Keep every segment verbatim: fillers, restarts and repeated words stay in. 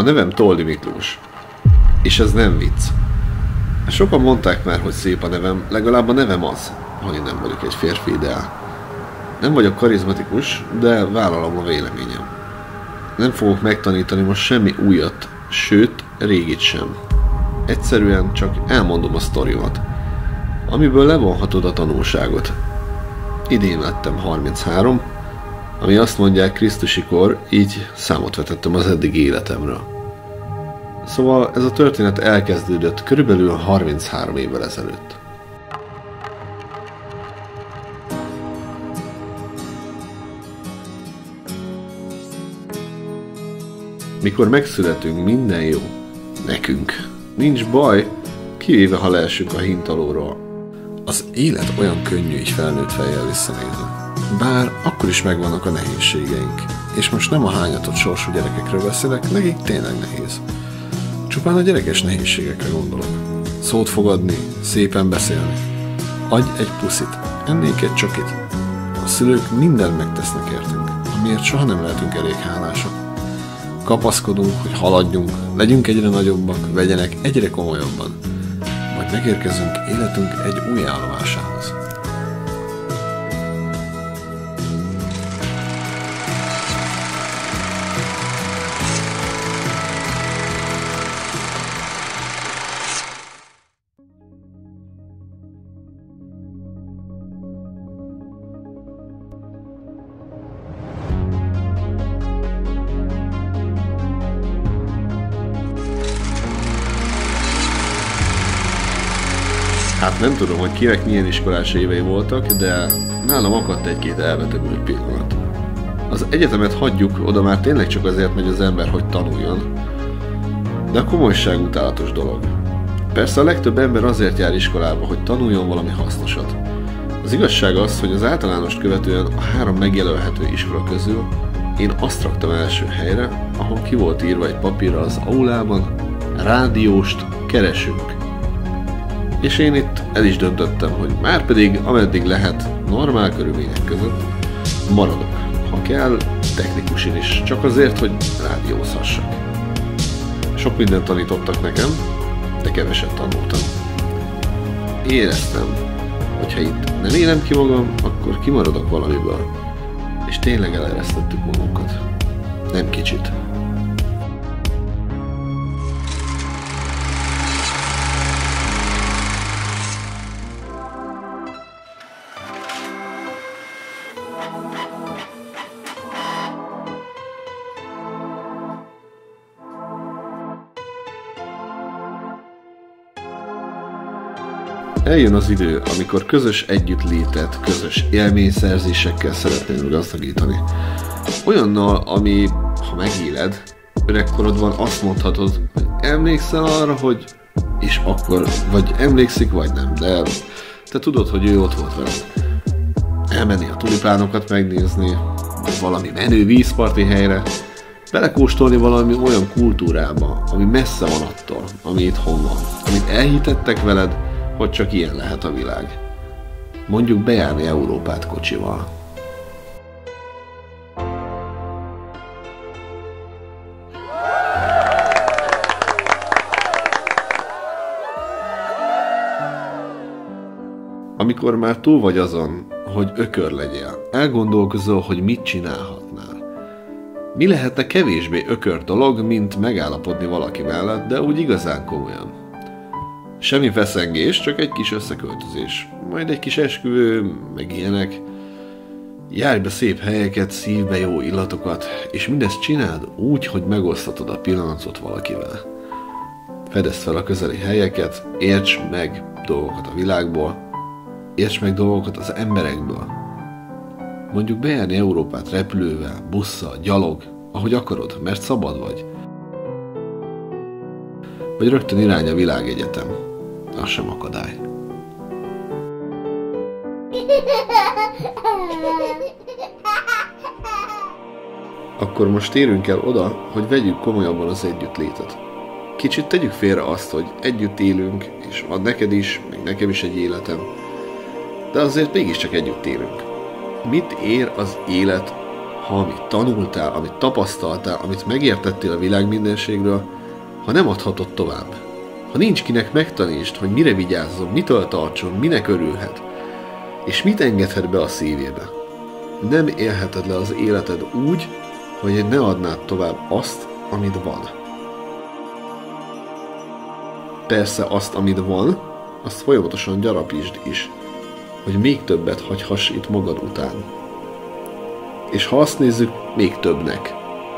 nevem Toldi Miklós. És ez nem vicc. Sokan mondták már, hogy szép a nevem, legalább a nevem az, hogy nem vagyok egy férfi ideál. Nem vagyok karizmatikus, de vállalom a véleményem. Nem fogok megtanítani most semmi újat, sőt, régit sem. Egyszerűen csak elmondom a sztorimat, amiből levonhatod a tanulságot. Idén lettem harminchárom, ami azt mondják Krisztusi kor, így számot vetettem az eddigi életemről. Szóval ez a történet elkezdődött körülbelül harminchárom évvel ezelőtt. Mikor megszületünk, minden jó. Nekünk. Nincs baj, kivéve ha leesünk a hintalóról. Az élet olyan könnyű így felnőtt fejjel visszanézni. Bár akkor is megvannak a nehézségeink. És most nem a hányatott sorsú gyerekekről beszélek, nekik tényleg nehéz. Csupán a gyerekes nehézségekre gondolok. Szót fogadni, szépen beszélni. Adj egy puszit, ennék egy csokit. A szülők mindent megtesznek értünk, amiért soha nem lehetünk elég hálásak. Kapaszkodunk, hogy haladjunk, legyünk egyre nagyobbak, vegyenek egyre komolyabban. Majd megérkezünk életünk egy új állomásához. Hát nem tudom, hogy kinek milyen iskolás évei voltak, de nálam akadt egy-két elvetemült pillanat. Az egyetemet hagyjuk, oda már tényleg csak azért megy az ember, hogy tanuljon. De a komolyság utálatos dolog. Persze a legtöbb ember azért jár iskolába, hogy tanuljon valami hasznosat. Az igazság az, hogy az általánost követően a három megjelölhető iskola közül én azt raktam első helyre, ahol ki volt írva egy papírra az aulában, rádióst keresünk. És én itt el is döntöttem, hogy márpedig ameddig lehet normál körülmények között maradok, ha kell technikusin is, csak azért, hogy rádiózhassak. Sok mindent tanítottak nekem, de keveset tanultam. Éreztem, hogy ha itt nem élem ki magam, akkor kimaradok valamiből. És tényleg eleresztettük magunkat. Nem kicsit. Eljön az idő, amikor közös együttlétet, közös élményszerzésekkel szeretnénk gazdagítani. Olyannal, ami, ha megéled, öregkorodban azt mondhatod, hogy emlékszel arra, hogy... és akkor vagy emlékszik, vagy nem, de te tudod, hogy ő ott volt veled. Elmenni a tulipánokat megnézni, vagy valami menő vízparti helyre, belekóstolni valami olyan kultúrába, ami messze van attól, ami itthon van, amit elhitettek veled, hogy csak ilyen lehet a világ. Mondjuk bejárni Európát kocsival. Amikor már túl vagy azon, hogy ökör legyél, elgondolkozol, hogy mit csinálhatnál. Mi lehetne kevésbé ökör dolog, mint megállapodni valaki mellett, de úgy igazán komolyan. Semmi feszengés, csak egy kis összeköltözés. Majd egy kis esküvő, meg ilyenek. Járj be szép helyeket, szívj be jó illatokat, és mindezt csináld úgy, hogy megosztatod a pillanatot valakivel. Fedezd fel a közeli helyeket, érts meg dolgokat a világból, érts meg dolgokat az emberekből. Mondjuk bejárni Európát repülővel, busszal, gyalog, ahogy akarod, mert szabad vagy. Vagy rögtön irány a világegyetem. Az sem akadály. Akkor most térünk el oda, hogy vegyük komolyabban az együttlétet. Kicsit tegyük félre azt, hogy együtt élünk, és van neked is, meg nekem is egy életem. De azért mégiscsak együtt élünk. Mit ér az élet, ha amit tanultál, amit tapasztaltál, amit megértettél a világ mindenségről, ha nem adhatod tovább. Ha nincs kinek megtanítsd, hogy mire vigyázzon, mitől tartson, minek örülhet, és mit engedhet be a szívébe. Nem élheted le az életed úgy, hogy ne adnád tovább azt, amit van. Persze azt, amit van, azt folyamatosan gyarapítsd is, hogy még többet hagyhass itt magad után. És ha azt nézzük, még többnek.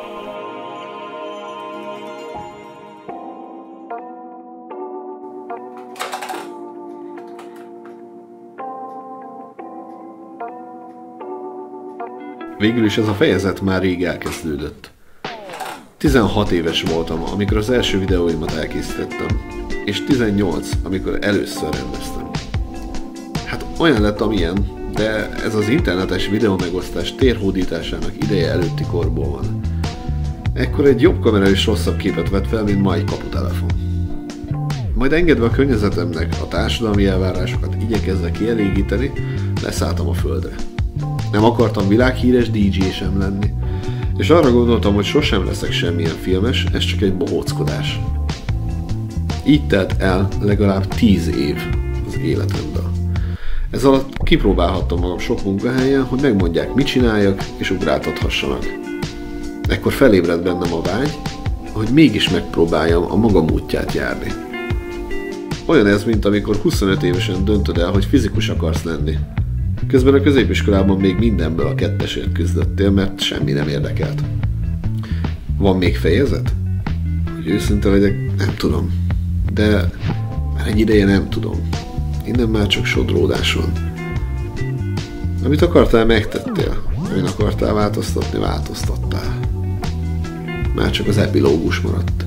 Végül is ez a fejezet már rég elkezdődött. tizenhat éves voltam, amikor az első videóimat elkészítettem, és tizennyolc, amikor először rendeztem. Hát olyan lett, amilyen, de ez az internetes videómegosztás térhódításának ideje előtti korból van. Ekkor egy jobb kamera is rosszabb képet vett fel, mint ma egy kaputelefon. Majd engedve a környezetemnek a társadalmi elvárásokat igyekezve kielégíteni, leszálltam a földre. Nem akartam világhíres dé dzsé sem lenni, és arra gondoltam, hogy sosem leszek semmilyen filmes, ez csak egy bohóckodás. Így telt el legalább tíz év az életemből. Ez alatt kipróbálhattam magam sok munkahelyen, hogy megmondják, mit csináljak, és ugráltathassanak. Ekkor felébredt bennem a vágy, hogy mégis megpróbáljam a magam útját járni. Olyan ez, mint amikor huszonöt évesen döntöd el, hogy fizikus akarsz lenni. Közben a középiskolában még mindenből a kettesért küzdöttél, mert semmi nem érdekelt. Van még fejezet? Hogy őszinte legyek, nem tudom. De már egy ideje nem tudom. Innen már csak sodródás van. Amit akartál, megtettél. Amin akartál változtatni, változtattál. Már csak az epilógus maradt.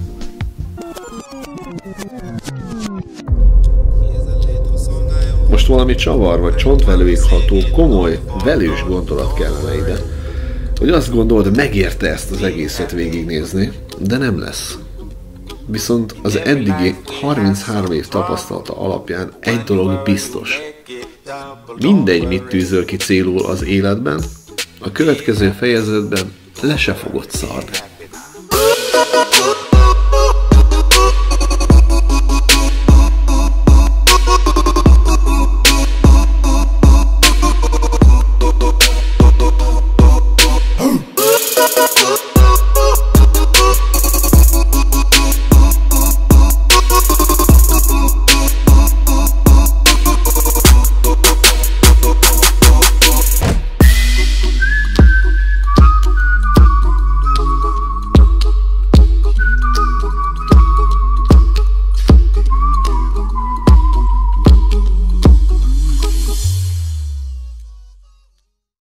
Most valami csavar vagy csontvelőig ható, komoly, velős gondolat kellene ide. Hogy azt gondolod, megérte ezt az egészet végignézni, de nem lesz. Viszont az eddigi harminchárom év tapasztalata alapján egy dolog biztos. Mindegy, mit tűzöl ki célul az életben, a következő fejezetben le se fogod szarni.